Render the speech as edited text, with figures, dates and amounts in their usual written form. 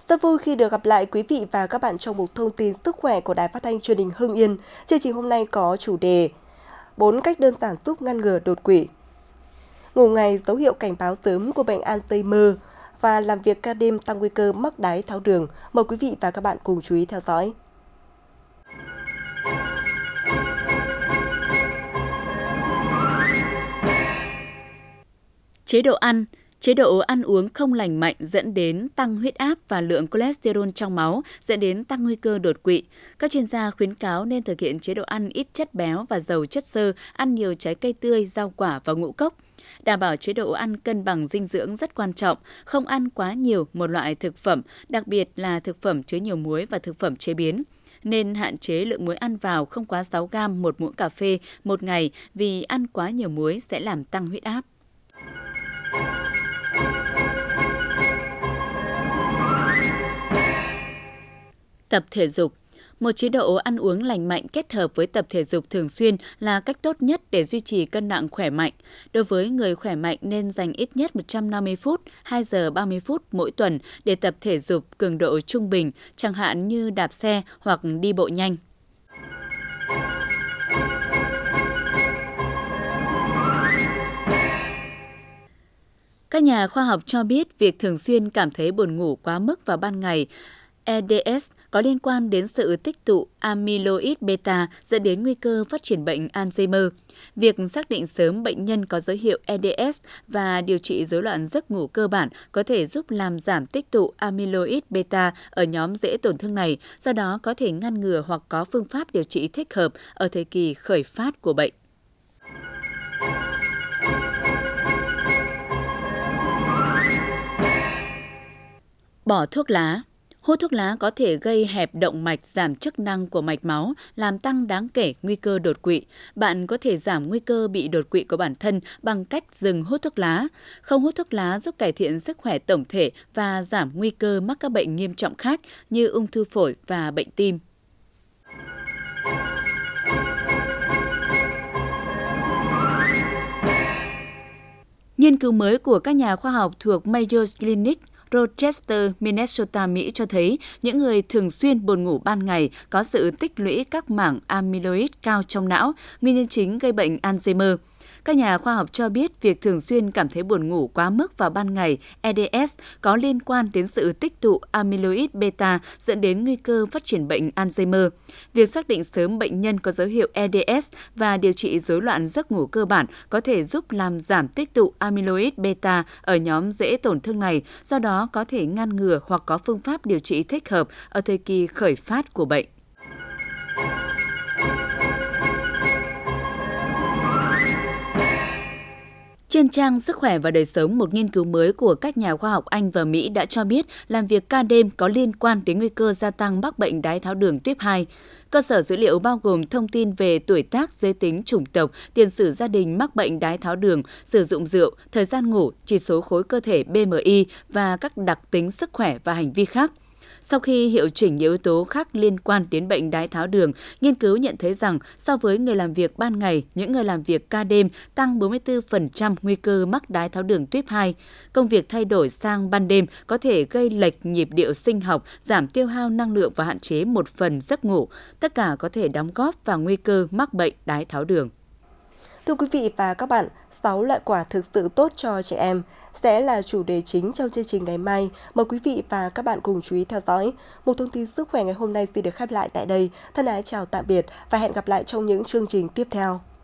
Rất vui khi được gặp lại quý vị và các bạn trong mục thông tin sức khỏe của Đài Phát thanh Truyền hình Hưng Yên. Chương trình hôm nay có chủ đề 4 cách đơn giản giúp ngăn ngừa đột quỵ. Ngủ ngày dấu hiệu cảnh báo sớm của bệnh Alzheimer và làm việc ca đêm tăng nguy cơ mắc đái tháo đường. Mời quý vị và các bạn cùng chú ý theo dõi. Chế độ ăn. Chế độ ăn uống không lành mạnh dẫn đến tăng huyết áp và lượng cholesterol trong máu, dẫn đến tăng nguy cơ đột quỵ. Các chuyên gia khuyến cáo nên thực hiện chế độ ăn ít chất béo và giàu chất xơ, ăn nhiều trái cây tươi, rau quả và ngũ cốc. Đảm bảo chế độ ăn cân bằng dinh dưỡng rất quan trọng, không ăn quá nhiều một loại thực phẩm, đặc biệt là thực phẩm chứa nhiều muối và thực phẩm chế biến. Nên hạn chế lượng muối ăn vào không quá 6 gram một muỗng cà phê một ngày vì ăn quá nhiều muối sẽ làm tăng huyết áp. Tập thể dục. Một chế độ ăn uống lành mạnh kết hợp với tập thể dục thường xuyên là cách tốt nhất để duy trì cân nặng khỏe mạnh. Đối với người khỏe mạnh nên dành ít nhất 150 phút, 2 giờ 30 phút mỗi tuần để tập thể dục cường độ trung bình, chẳng hạn như đạp xe hoặc đi bộ nhanh. Các nhà khoa học cho biết việc thường xuyên cảm thấy buồn ngủ quá mức vào ban ngày EDS có liên quan đến sự tích tụ amyloid beta dẫn đến nguy cơ phát triển bệnh Alzheimer. Việc xác định sớm bệnh nhân có dấu hiệu EDS và điều trị rối loạn giấc ngủ cơ bản có thể giúp làm giảm tích tụ amyloid beta ở nhóm dễ tổn thương này, do đó có thể ngăn ngừa hoặc có phương pháp điều trị thích hợp ở thời kỳ khởi phát của bệnh. Bỏ thuốc lá. Hút thuốc lá có thể gây hẹp động mạch, giảm chức năng của mạch máu, làm tăng đáng kể nguy cơ đột quỵ. Bạn có thể giảm nguy cơ bị đột quỵ của bản thân bằng cách dừng hút thuốc lá. Không hút thuốc lá giúp cải thiện sức khỏe tổng thể và giảm nguy cơ mắc các bệnh nghiêm trọng khác như ung thư phổi và bệnh tim. Nghiên cứu mới của các nhà khoa học thuộc Mayo Clinic, Rochester, Minnesota, Mỹ cho thấy những người thường xuyên buồn ngủ ban ngày có sự tích lũy các mảng amyloid cao trong não, nguyên nhân chính gây bệnh Alzheimer. Các nhà khoa học cho biết việc thường xuyên cảm thấy buồn ngủ quá mức vào ban ngày EDS có liên quan đến sự tích tụ amyloid beta dẫn đến nguy cơ phát triển bệnh Alzheimer. Việc xác định sớm bệnh nhân có dấu hiệu EDS và điều trị rối loạn giấc ngủ cơ bản có thể giúp làm giảm tích tụ amyloid beta ở nhóm dễ tổn thương này, do đó có thể ngăn ngừa hoặc có phương pháp điều trị thích hợp ở thời kỳ khởi phát của bệnh. Trên trang Sức khỏe và đời sống, một nghiên cứu mới của các nhà khoa học Anh và Mỹ đã cho biết làm việc ca đêm có liên quan đến nguy cơ gia tăng mắc bệnh đái tháo đường tuyếp 2. Cơ sở dữ liệu bao gồm thông tin về tuổi tác, giới tính, chủng tộc, tiền sử gia đình mắc bệnh đái tháo đường, sử dụng rượu, thời gian ngủ, chỉ số khối cơ thể BMI và các đặc tính sức khỏe và hành vi khác. Sau khi hiệu chỉnh nhiều yếu tố khác liên quan đến bệnh đái tháo đường, nghiên cứu nhận thấy rằng so với người làm việc ban ngày, những người làm việc ca đêm tăng 44% nguy cơ mắc đái tháo đường tuyếp 2. Công việc thay đổi sang ban đêm có thể gây lệch nhịp điệu sinh học, giảm tiêu hao năng lượng và hạn chế một phần giấc ngủ. Tất cả có thể đóng góp vào nguy cơ mắc bệnh đái tháo đường. Thưa quý vị và các bạn, 6 loại quả thực sự tốt cho trẻ em sẽ là chủ đề chính trong chương trình ngày mai. Mời quý vị và các bạn cùng chú ý theo dõi. Một thông tin sức khỏe ngày hôm nay xin được khép lại tại đây. Thân ái chào tạm biệt và hẹn gặp lại trong những chương trình tiếp theo.